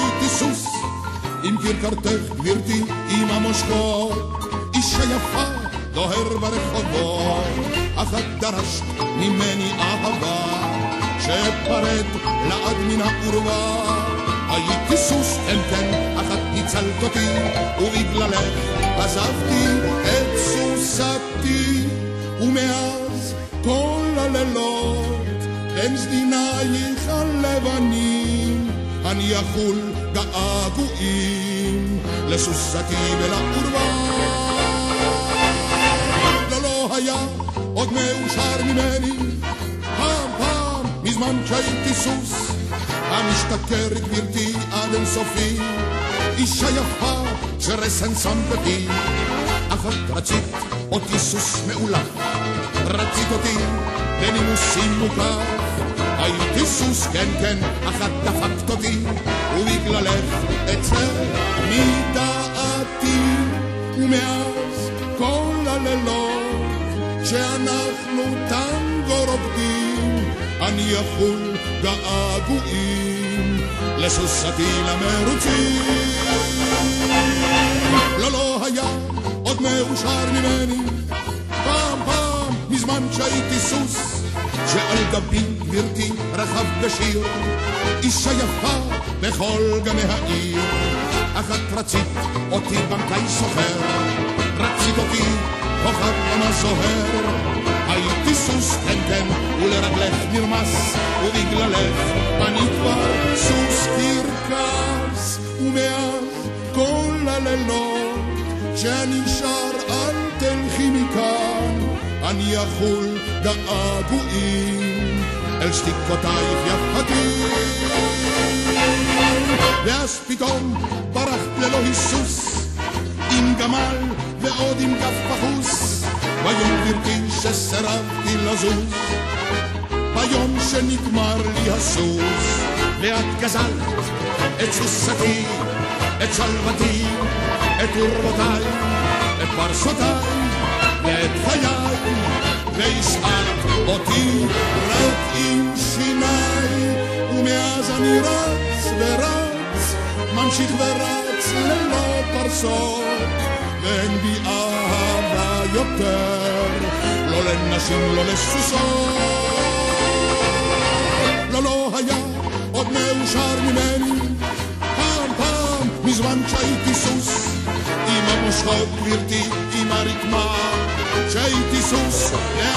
כשהייתי סוס עם כרכרתך גבירתי עם המושכות, אישה יפה דוהר ברחובות, אך את דרשת ממני אהבה שפרד לעד מן העורבה. הייתי סוס, כן כן, אך את ניצלת אותי, ובגללך עזבתי את סוסתי. ומאז כל הלילות בין סדינייך הלבנים אני אחול געגועים לסוסתי ולעורבה. לא היה עוד מאושר ממני פעם מזמן כשהייתי סוס המשתכר גבירתי עד אינסופי, אישה יפה שרסנסון בפי. אך את רצית אותי סוס מאולף, רצית אותי בנימוסים מוקף. הייתי סוס כן כן, אך את דפקת אותי, ובגללך אצא מדעתי. ומאז כל הלילות שאנחנו טנגו רוקדים אני אחול געגועים לסוסתי למרוצים. לא היה עוד מאושר ממני פעם מזמן כשהייתי סוס שעל גבי גבירתי רכב בשיר, אישה יפה בכל גני העיר. אך את רצית אותי בנקאי סוחר, רצית אותי כוכב עונה זוהר. הייתי סוס כן כן ולרגלך נרמס, ובגללך אני כבר סוס קרקס. ומאז כל הלילות שאני שר אל תלכי מכאן אני אחול געגועים אל שתיקותייך יפתי. ואז פתאום ברחת ללא היסוס עם גמל ועוד עם גף פחוס, ביום גבירתי שסרבתי לזוז, ביום שנגמר לי הסוס. ואת גזלת את סוסתי, את שלוותי, את אורבותיי, את פרסותיי ואת חיי, והשארת אותי רק עם שיניי. ומאז אני רץ ורץ, ממשיך ורץ ללא פרסות, ואין בי אהבה יותר, לא לנשים לא לסוסות. לא היה עוד מאושר ממני פעם מזמן כשהייתי סוס עם המושכות גבירתי עם הרקמה, כשהייתי סוס